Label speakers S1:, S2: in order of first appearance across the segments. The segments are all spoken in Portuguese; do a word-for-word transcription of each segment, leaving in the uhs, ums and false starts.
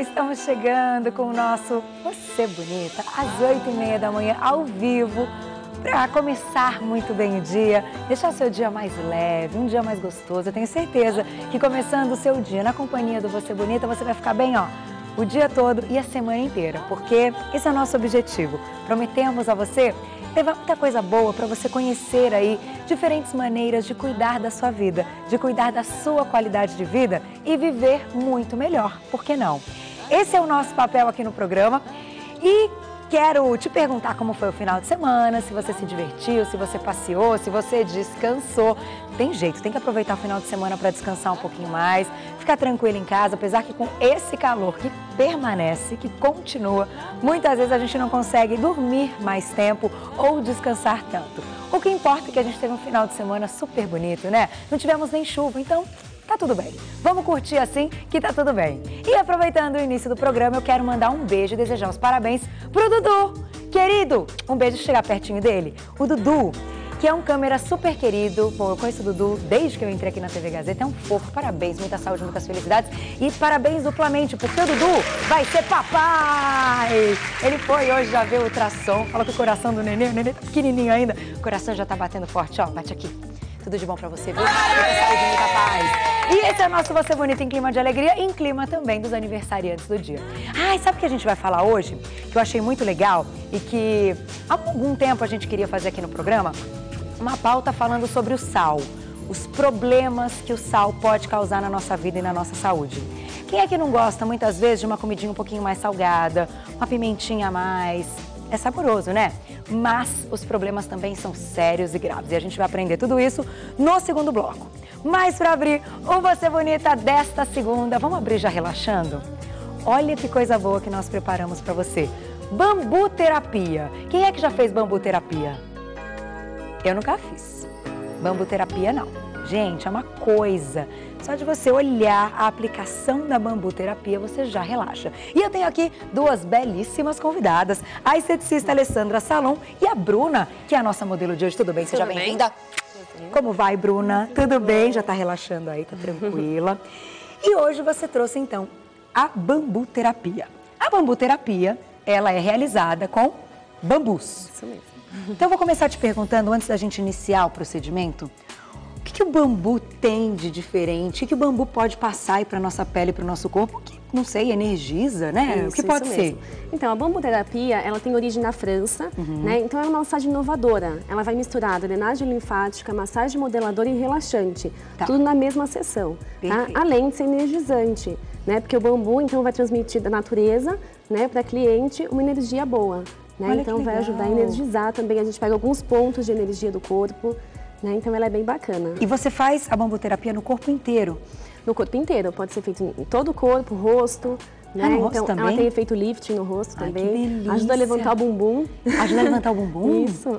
S1: estamos chegando com o nosso Você Bonita, às oito e meia da manhã, ao vivo, para começar muito bem o dia, deixar seu dia mais leve, um dia mais gostoso. Eu tenho certeza que começando o seu dia na companhia do Você Bonita, você vai ficar bem, ó, o dia todo e a semana inteira, porque esse é o nosso objetivo. Prometemos a você levar muita coisa boa para você conhecer aí diferentes maneiras de cuidar da sua vida, de cuidar da sua qualidade de vida e viver muito melhor, por que não? Esse é o nosso papel aqui no programa e quero te perguntar como foi o final de semana, se você se divertiu, se você passeou, se você descansou. Tem jeito, tem que aproveitar o final de semana para descansar um pouquinho mais, ficar tranquilo em casa, apesar que com esse calor que permanece, que continua, muitas vezes a gente não consegue dormir mais tempo ou descansar tanto. O que importa é que a gente teve um final de semana super bonito, né? Não tivemos nem chuva, então tá tudo bem. Vamos curtir assim que tá tudo bem. E aproveitando o início do programa, eu quero mandar um beijo e desejar os parabéns pro Dudu. Querido, um beijo, chegar pertinho dele. O Dudu, que é um câmera super querido. Bom, eu conheço o Dudu desde que eu entrei aqui na T V Gazeta. É um fofo, parabéns, muita saúde, muitas felicidades. E parabéns duplamente, porque o Dudu vai ser papai! Ele foi hoje já ver o ultrassom, falou que o coração do neném, o neném tá pequenininho ainda, o coração já tá batendo forte, ó, bate aqui. Tudo de bom pra você, viu? Muita saúde, muita paz. E esse é o nosso Você Bonita em clima de alegria e em clima também dos aniversariantes do dia. Ai, sabe o que a gente vai falar hoje? Que eu achei muito legal e que há algum tempo a gente queria fazer aqui no programa uma pauta falando sobre o sal, os problemas que o sal pode causar na nossa vida e na nossa saúde. Quem é que não gosta muitas vezes de uma comidinha um pouquinho mais salgada, uma pimentinha a mais? É saboroso, né? Mas os problemas também são sérios e graves e a gente vai aprender tudo isso no segundo bloco. Mas para abrir o Você Bonita desta segunda, vamos abrir já relaxando? Olha que coisa boa que nós preparamos para você. Bambu terapia. Quem é que já fez bambu terapia? Eu nunca fiz. Bambu terapia não. Gente, é uma coisa. Só de você olhar a aplicação da bambu terapia, você já relaxa. E eu tenho aqui duas belíssimas convidadas. A esteticista Alessandra Salom e a Bruna, que é a nossa modelo de hoje. Tudo bem? Seja bem-vinda. Como vai, Bruna? Tudo bem? Já tá relaxando aí, tá tranquila. E hoje você trouxe, então, a bambu terapia. A bambu terapia, ela é realizada com bambus.
S2: Isso mesmo.
S1: Então, eu vou começar te perguntando, antes da gente iniciar o procedimento, o que, que o bambu tem de diferente? O que, que o bambu pode passar aí para nossa pele, para o nosso corpo? Que, não sei, energiza, né?
S2: Isso,
S1: o que pode
S2: isso
S1: ser?
S2: Mesmo. Então, a bambuterapia, ela tem origem na França, uhum. né? Então, é uma massagem inovadora. Ela vai misturar drenagem linfática, massagem modeladora e relaxante. Tá. Tudo na mesma sessão. Tá? Além de ser energizante, né? Porque o bambu, então, vai transmitir da natureza, né, para cliente uma energia boa. Né? Então, vai ajudar a energizar também. A gente pega alguns pontos de energia do corpo. Né? Então, ela é bem bacana.
S1: E você faz a bambuterapia no corpo inteiro?
S2: No corpo inteiro. Pode ser feito em todo o corpo, rosto. Né?
S1: Ah, no rosto
S2: então,
S1: também?
S2: ela tem efeito lift no rosto. Ai, também.
S1: Que delícia.
S2: Ajuda a levantar o bumbum.
S1: Ajuda a levantar o bumbum?
S2: Isso.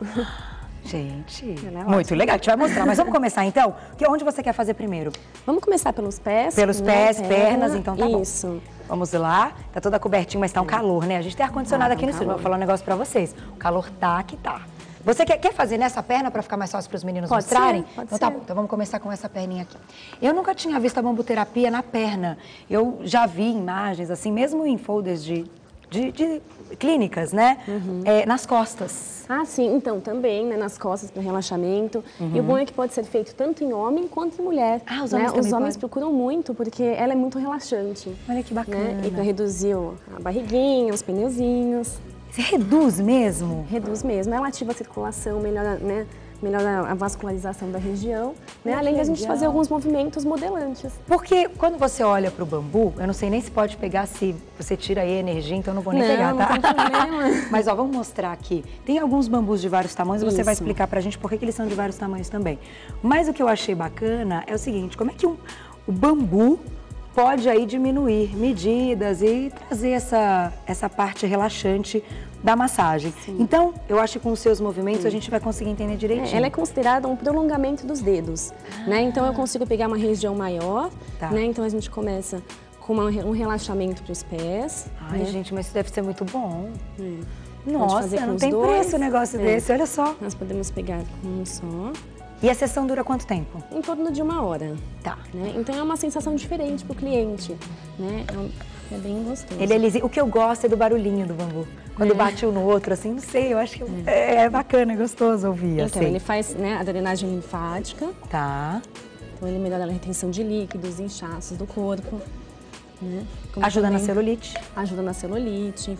S1: Gente, é muito ótima. Legal, a gente vai mostrar. Mas vamos começar então? Que onde você quer fazer primeiro?
S2: Vamos começar pelos pés.
S1: Pelos
S2: né?
S1: pés,
S2: Perna,
S1: pernas, então tá bom.
S2: Isso.
S1: Vamos lá. Tá toda cobertinha, mas tá um calor, né? A gente tem ar-condicionado
S2: ah,
S1: aqui
S2: um
S1: no estúdio. Vou falar um negócio pra vocês. O calor tá que tá. Você quer, quer fazer nessa perna para ficar mais fácil para os meninos
S2: pode
S1: mostrarem?
S2: Ser, pode
S1: então
S2: ser.
S1: tá bom, então vamos começar com essa perninha aqui. Eu nunca tinha visto a bambuterapia na perna. Eu já vi imagens, assim, mesmo em folders de, de, de clínicas, né? Uhum. É, nas costas.
S2: Ah, sim. Então, também, né, nas costas para relaxamento. Uhum. E o bom é que pode ser feito tanto em homem quanto em mulher.
S1: Ah, os
S2: né?
S1: homens também
S2: Os homens
S1: podem?
S2: procuram muito, porque ela é muito relaxante.
S1: Olha que bacana.
S2: Né? E para reduzir a barriguinha, os pneuzinhos.
S1: Você reduz mesmo?
S2: Reduz mesmo. Ela ativa a circulação, melhora, né, melhora a vascularização da região, né? Além de a gente fazer alguns movimentos modelantes.
S1: Porque quando você olha para o bambu, eu não sei nem se pode pegar, se você tira aí a energia, então eu não vou nem
S2: não,
S1: pegar, tá?
S2: Não tem problema.
S1: Mas ó, vamos mostrar aqui. Tem alguns bambus de vários tamanhos e você
S2: Isso.
S1: vai explicar pra gente por que, que eles são de vários tamanhos também. Mas o que eu achei bacana é o seguinte, como é que um, o bambu pode aí diminuir medidas e trazer essa, essa parte relaxante da massagem. Sim. Então, eu acho que com os seus movimentos Sim. a gente vai conseguir entender direitinho.
S2: É, ela é considerada um prolongamento dos dedos, ah. né? Então eu consigo pegar uma região maior, tá. né? Então a gente começa com uma, um relaxamento para os pés.
S1: Ai,
S2: né?
S1: gente, mas isso deve ser muito bom.
S2: É.
S1: Nossa, não tem dois. preço um negócio é. desse, olha só.
S2: Nós podemos pegar com um só.
S1: E a sessão dura quanto tempo?
S2: Em torno de uma hora.
S1: Tá.
S2: Né? Então é uma sensação diferente para o cliente, né? É bem gostoso.
S1: Ele é lisinho. O que eu gosto é do barulhinho do bambu. Quando é. bate um no outro, assim, não sei, eu acho que é, é bacana, é gostoso ouvir.
S2: Então,
S1: assim.
S2: ele faz, né, a drenagem linfática.
S1: Tá.
S2: Então, ele melhora a retenção de líquidos, inchaços do corpo. Né?
S1: Ajuda na celulite.
S2: Ajuda na celulite.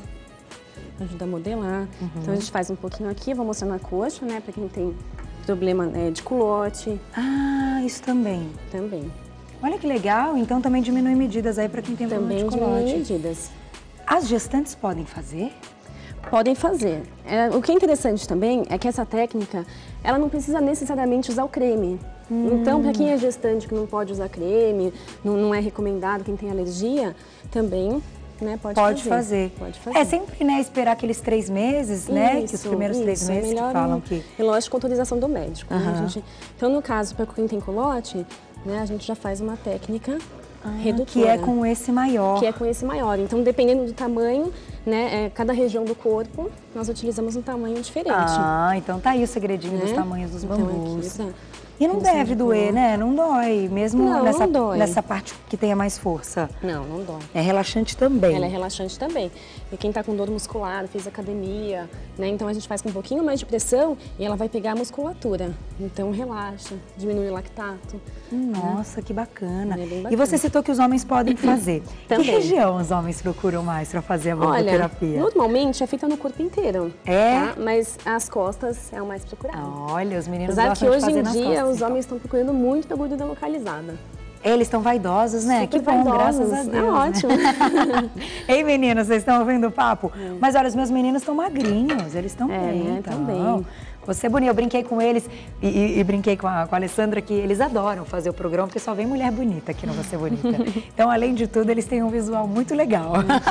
S2: Ajuda a modelar. Uhum. Então, a gente faz um pouquinho aqui, vou mostrar na coxa, né, para quem tem problema né, de culote.
S1: Ah, isso também.
S2: Também.
S1: Olha que legal, então também diminui medidas aí para quem tem problema de culote.
S2: Também diminui medidas.
S1: As gestantes podem fazer?
S2: Podem fazer. É, o que é interessante também é que essa técnica, ela não precisa necessariamente usar o creme. Hum. Então, para quem é gestante que não pode usar creme, não, não é recomendado, quem tem alergia, também né, pode,
S1: pode
S2: fazer.
S1: fazer.
S2: Pode fazer.
S1: É sempre né, esperar aqueles três meses, isso, né? Que os primeiros isso, três meses que falam que...
S2: E lógico, com autorização do médico.
S1: Uhum.
S2: Né, a gente... Então, no caso, para quem tem culote, né, a gente já faz uma técnica ah, redutora.
S1: Que é com esse maior.
S2: Que é com esse maior. Então, dependendo do tamanho, né, é, cada região do corpo, nós utilizamos um tamanho diferente.
S1: Ah, então tá aí o segredinho né? dos tamanhos dos
S2: então,
S1: bambus.
S2: Aqui,
S1: e não deve doer, né? Não dói, mesmo
S2: não,
S1: nessa,
S2: não dói.
S1: nessa parte que tenha mais força.
S2: Não, não dói.
S1: É relaxante também.
S2: Ela é relaxante também. E quem tá com dor muscular, fez academia, né? Então a gente faz com um pouquinho mais de pressão e ela vai pegar a musculatura. Então relaxa, diminui o lactato.
S1: Nossa, né? que bacana.
S2: É bem bacana.
S1: E você citou que os homens podem fazer.
S2: Também.
S1: Que região os homens procuram mais para fazer a bambuterapia?
S2: Olha, normalmente é feita no corpo inteiro.
S1: É?
S2: Tá? Mas as costas é o mais procurado.
S1: Olha, os meninos
S2: Apesar
S1: gostam
S2: que
S1: de fazer
S2: hoje em
S1: nas
S2: dia
S1: costas,
S2: os
S1: então.
S2: homens estão procurando muito a gordura localizada.
S1: Eles estão vaidosos, né?
S2: Super
S1: que bom,
S2: vaidosos.
S1: graças a Deus.
S2: É ótimo.
S1: Né? Ei, meninas, vocês estão ouvindo o papo? É. Mas olha, os meus meninos estão magrinhos, eles estão
S2: é,
S1: bem,
S2: então.
S1: Também. Você é bonita, eu brinquei com eles e, e, e brinquei com a, com a Alessandra que eles adoram fazer o programa, porque só vem mulher bonita aqui no Você Bonita. Então, além de tudo, eles têm um visual muito legal.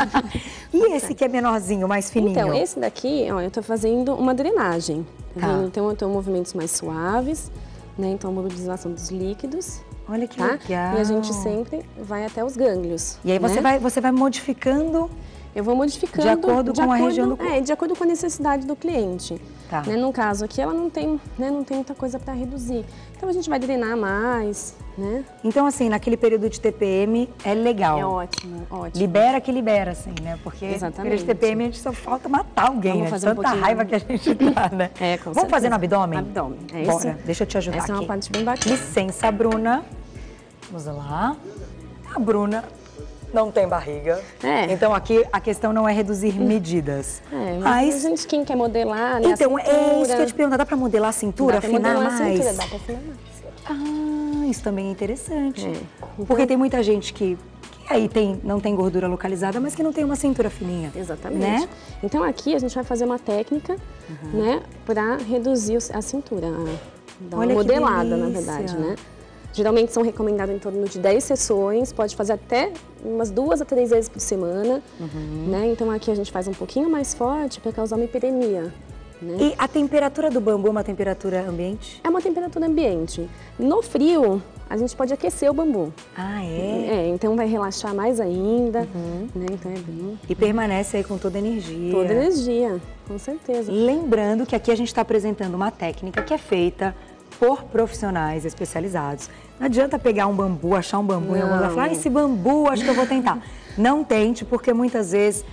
S1: E esse que é menorzinho, mais fininho?
S2: Então, esse daqui, ó, eu tô fazendo uma drenagem.
S1: Tá.
S2: Então, eu tenho movimentos mais suaves, né? Então, a mobilização dos líquidos.
S1: Olha que
S2: tá?
S1: legal.
S2: E a gente sempre vai até os gânglios.
S1: E aí você,
S2: né?
S1: vai, você vai modificando...
S2: Eu vou modificando...
S1: De acordo
S2: de
S1: com
S2: acordo,
S1: a região do corpo.
S2: É, de acordo com a necessidade do cliente.
S1: Tá.
S2: Né? No caso aqui, ela não tem, né, não tem muita coisa para reduzir. Então, a gente vai drenar mais, né?
S1: Então, assim, naquele período de T P M, é legal.
S2: É ótimo, ótimo.
S1: Libera que libera, assim, né? Porque
S2: Exatamente.
S1: no período de T P M, a gente só falta matar alguém,
S2: Vamos
S1: né?
S2: fazer
S1: Tanta
S2: um
S1: raiva que a gente tá, né?
S2: É, com
S1: Vamos
S2: certeza.
S1: fazer no abdômen?
S2: Abdômen. É
S1: Bora,
S2: esse,
S1: deixa eu te ajudar
S2: essa
S1: aqui.
S2: é uma parte bem bacana.
S1: Licença, Bruna. Vamos lá. A Bruna não tem barriga.
S2: É.
S1: Então, aqui a questão não é reduzir medidas.
S2: É, mas,
S1: mas...
S2: a gente, quem quer modelar, né?
S1: Então,
S2: a
S1: é isso que eu te pergunto. Dá pra modelar a cintura,
S2: dá pra
S1: afinar
S2: modelar
S1: mais?
S2: A cintura, dá pra afinar mais.
S1: Ah, isso também é interessante.
S2: É. Então,
S1: porque tem muita gente que, que aí tem, não tem gordura localizada, mas que não tem uma cintura fininha.
S2: Exatamente.
S1: Né?
S2: Então, aqui a gente vai fazer uma técnica, uhum. né? Pra reduzir a cintura. Dar uma
S1: Olha
S2: modelada, na verdade, né? Geralmente são recomendadas em torno de dez sessões, pode fazer até umas duas a três vezes por semana, uhum. né? Então aqui a gente faz um pouquinho mais forte para causar uma hiperemia. Né?
S1: E a temperatura do bambu é uma temperatura ambiente?
S2: É uma temperatura ambiente. No frio, a gente pode aquecer o bambu.
S1: Ah, é?
S2: É, então vai relaxar mais ainda,
S1: uhum.
S2: né? Então é bem...
S1: E permanece aí com toda a energia.
S2: Toda a energia, com certeza.
S1: Lembrando que aqui a gente está apresentando uma técnica que é feita por profissionais especializados. Não adianta pegar um bambu, achar um bambu
S2: Não.
S1: em algum lugar e falar, ah, esse bambu, acho que eu vou tentar. Não tente, porque muitas vezes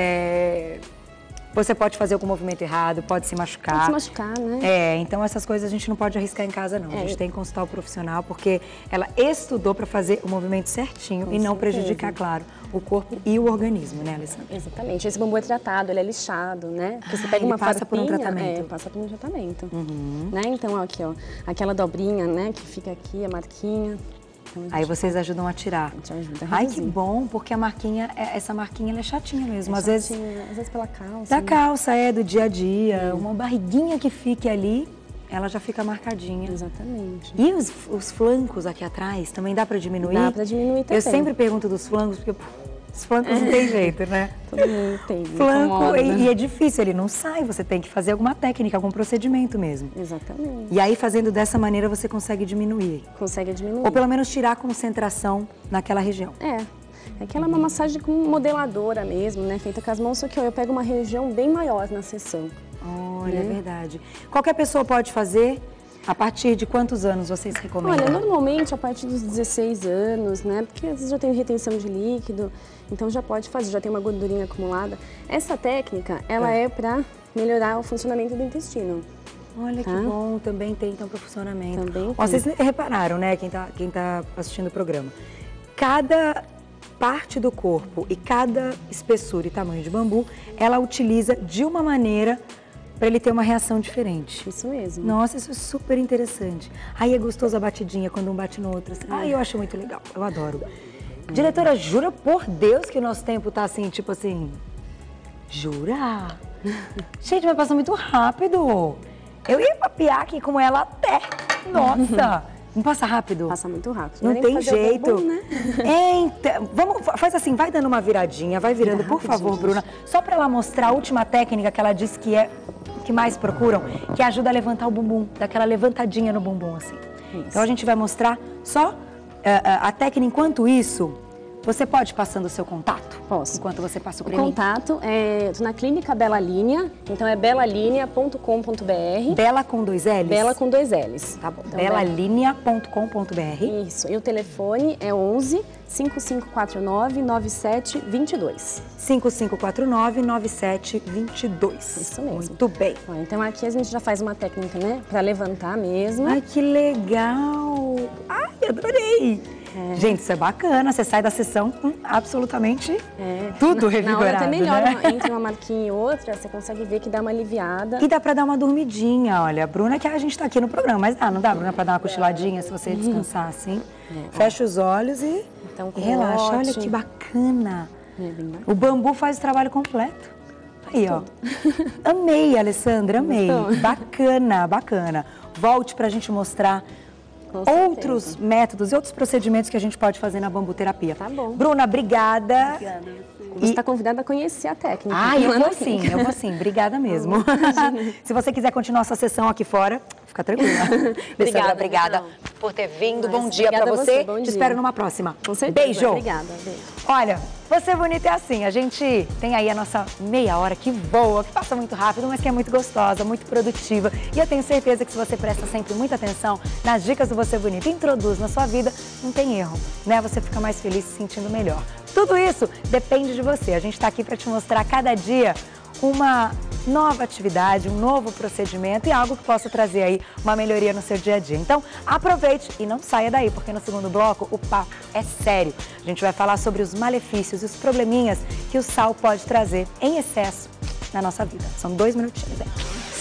S1: é, você pode fazer algum movimento errado, pode se machucar.
S2: Pode se machucar, né?
S1: É, então essas coisas a gente não pode arriscar em casa, não. É. A gente tem que consultar o profissional, porque ela estudou para fazer o movimento certinho Com e não certeza. prejudicar, claro, o corpo e o organismo, né, Alessandra?
S2: Exatamente. Esse bambu é tratado, ele é lixado, né? Porque você
S1: ah,
S2: pega uma
S1: passa
S2: farpinha,
S1: por um tratamento.
S2: É, passa por um tratamento.
S1: Uhum.
S2: Né? Então, ó, aqui, ó, aquela dobrinha, né, que fica aqui, a marquinha. Então, a
S1: Aí vocês ajudam a tirar.
S2: A gente ajuda a
S1: Ai, que bom, porque a marquinha, essa marquinha ela é chatinha mesmo.
S2: É
S1: às
S2: chatinha,
S1: vezes,
S2: às vezes pela calça.
S1: Da
S2: né?
S1: calça, é, do dia a dia. Uma barriguinha que fique ali, ela já fica marcadinha.
S2: Exatamente.
S1: E os, os flancos aqui atrás, também dá pra diminuir?
S2: Dá pra diminuir também.
S1: Eu sempre pergunto dos flancos, porque os flancos não tem jeito, né?
S2: Todo mundo tem.
S1: Flanco, e, e é difícil, ele não sai, você tem que fazer alguma técnica, algum procedimento mesmo.
S2: Exatamente.
S1: E aí, fazendo dessa maneira, você consegue diminuir.
S2: Consegue diminuir.
S1: Ou pelo menos tirar a concentração naquela região.
S2: É. É que ela é uma massagem com modeladora mesmo, né? Feita com as mãos, só que ó, eu pego uma região bem maior na sessão.
S1: Olha, né? É verdade. Qualquer pessoa pode fazer? A partir de quantos anos vocês recomendam?
S2: Olha, normalmente a partir dos dezesseis anos, né? Porque às vezes já tem retenção de líquido, então já pode fazer, já tem uma gordurinha acumulada. Essa técnica, ela é, é para melhorar o funcionamento do intestino.
S1: Olha
S2: tá?
S1: que bom, também tem então para funcionamento.
S2: Também
S1: Ó, vocês repararam, né, quem tá, quem tá assistindo o programa. Cada parte do corpo e cada espessura e tamanho de bambu, ela utiliza de uma maneira para ele ter uma reação diferente.
S2: Isso mesmo.
S1: Nossa, isso é super interessante. Aí é gostoso a batidinha quando um bate no outro. Assim. Ai, eu acho muito legal, eu adoro. Diretora, jura por Deus que o nosso tempo tá assim, tipo assim... Jura? Gente, vai passar muito rápido. Eu ia papiar aqui com ela até. Nossa! Não passa rápido?
S2: Passa muito rápido.
S1: Não, não tem jeito.
S2: Bumbum, né?
S1: Então, vamos, faz assim, vai dando uma viradinha, vai virando, por favor, Bruna. Só para ela mostrar a última técnica que ela disse que é que mais procuram, que ajuda a levantar o bumbum, daquela levantadinha no bumbum, assim. Isso. Então a gente vai mostrar só uh, uh, a técnica. Enquanto isso, você pode passando o seu contato?
S2: Posso.
S1: Enquanto você passa o
S2: O
S1: creme?
S2: contato é na Clínica Bela Linha, então é bela linha ponto com ponto br.
S1: Bela com dois L's?
S2: Bela com dois L's.
S1: Tá bom. Então, bela linha ponto com ponto br.
S2: Isso. E o telefone é onze, cinco cinco quatro nove, nove sete dois dois.
S1: cinco cinco quatro nove, nove sete dois dois.
S2: Isso mesmo.
S1: Muito bem.
S2: Então aqui a gente já faz uma técnica, né, para levantar mesmo.
S1: Ai, que legal! Ai, adorei! É. Gente, isso é bacana, você sai da sessão com absolutamente é. tudo na, revigorado,
S2: na hora até melhor,
S1: né?
S2: Entre uma marquinha e outra, você consegue ver que dá uma aliviada.
S1: E dá pra dar uma dormidinha, olha. Bruna, que a gente tá aqui no programa, mas dá, não dá, Bruna, pra dar uma cochiladinha, se você descansar assim? É. Fecha os olhos e,
S2: então,
S1: e relaxa. Olha que bacana.
S2: É bem bacana.
S1: O bambu faz o trabalho completo. Aí, ó. Amei, Alessandra, amei. Então. Bacana, bacana. Volte pra gente mostrar outros métodos e outros procedimentos que a gente pode fazer na bambuterapia.
S2: Tá bom.
S1: Bruna, obrigada.
S2: Obrigada. Você está convidada a conhecer a técnica.
S1: Ah, eu vou sim, eu vou sim. Obrigada mesmo. Se você quiser continuar sua sessão aqui fora, fica tranquila. Obrigada, obrigada então. por ter vindo. Mas, bom dia para você. você. Bom Te dia. espero numa próxima.
S2: Com certeza.
S1: Beijo.
S2: Obrigada. Beijo.
S1: Olha, Você Bonita é assim, a gente tem aí a nossa meia hora que voa, que passa muito rápido, mas que é muito gostosa, muito produtiva. E eu tenho certeza que se você presta sempre muita atenção nas dicas do Você Bonita e introduz na sua vida, não tem erro, né? Você fica mais feliz se sentindo melhor. Tudo isso depende de você. A gente está aqui para te mostrar cada dia uma nova atividade, um novo procedimento e algo que possa trazer aí uma melhoria no seu dia a dia. Então, aproveite e não saia daí, porque no segundo bloco o papo é sério. A gente vai falar sobre os malefícios e os probleminhas que o sal pode trazer em excesso na nossa vida. São dois minutinhos, hein?